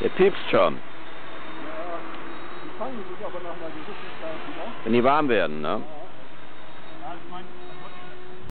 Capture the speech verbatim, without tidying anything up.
Der piepst schon. Ja, die fangen sich aber nach einer gewissen Zeit wieder. Wenn die warm werden, ne?